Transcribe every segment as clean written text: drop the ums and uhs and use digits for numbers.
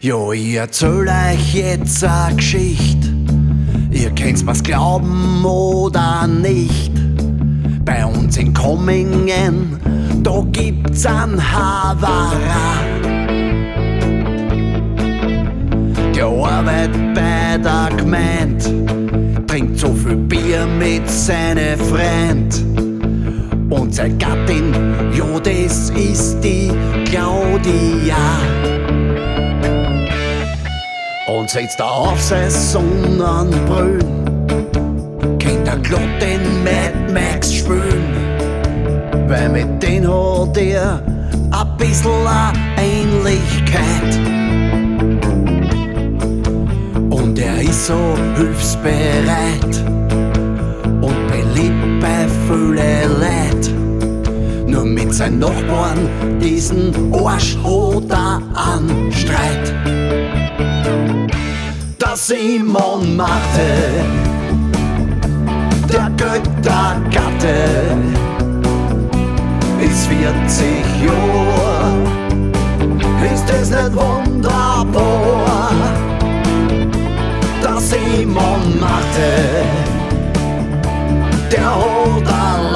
Ja, ich erzähl euch jetzt a Geschichte. Ihr könnt's mir's glauben oder nicht. Bei uns in Kommingen, da gibt's einen Havara. Der arbeitet bei der Gemeinde, trinkt so viel Bier mit seinen Freund. Und seine Gattin, ja, das ist die Claudia. Und setzt er auf sein Sonnenbrüll, kennt er glatt den Mad Max spielen, weil mit den hat er a bissl a Ähnlichkeit. Und er ist so hilfsbereit und beliebt bei vielen Leid. Nur mit seinen Nachbarn, diesen Arsch hat er einen Streit. Der Simon Marte, der Göttergatte, ist 40 Jahre. Ist das nicht wunderbar? Der Simon Marte, der hat a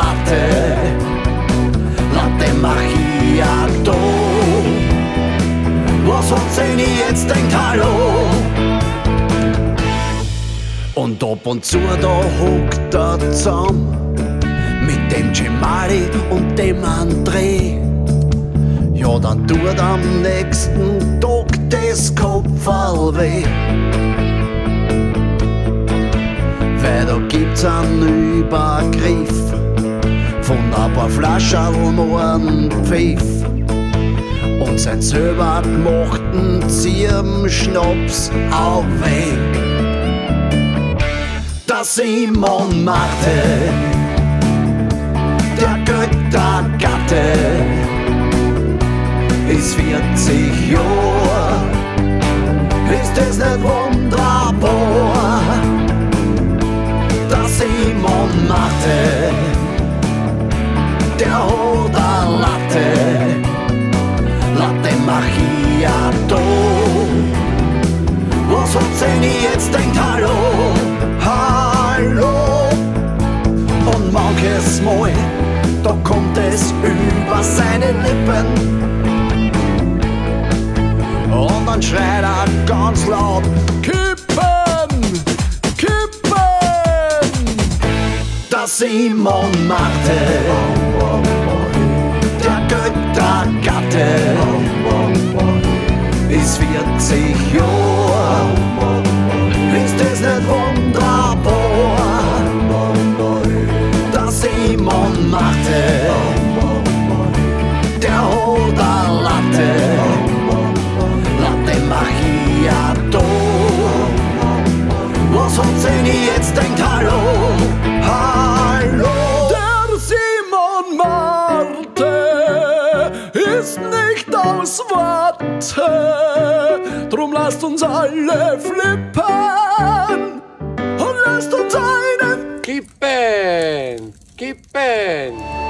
Latte Macchiato. Was hat sie jetzt denkt, hallo? Und ab und zu da hockt er zusammen mit dem Cemali und dem André. Ja, dann tut am nächsten Tag das Kopferl weh. Weil da gibt's einen Übergriff von ein paar Flaschen Mohrenpfiff und sein selber gemachten Zirbenschnaps auf weh. Der Simon Marte, der Göttergatte, ist 40 Jahre. Ist das nicht wunderbar? Der Simon Marte, der hat a Latte Macchiato. Was hat sie jetzt denkt, hallo? Hallo. Und manches Mal, da kommt es über seine Lippen. Und dann schreit er ganz laut: Kippen! Kippen! Der Simon Marte, der Göttergatte, ist 40 Jahre. Ist das nicht wunderbar? Der Simon Marte, der hat a Latte Macchiato. Was hat sie jetzt denkt, hallo? Hallo. Der Simon Marte ist nicht aus Watte, drum lasst uns alle flippen und lasst uns einen Kippen! Kippen!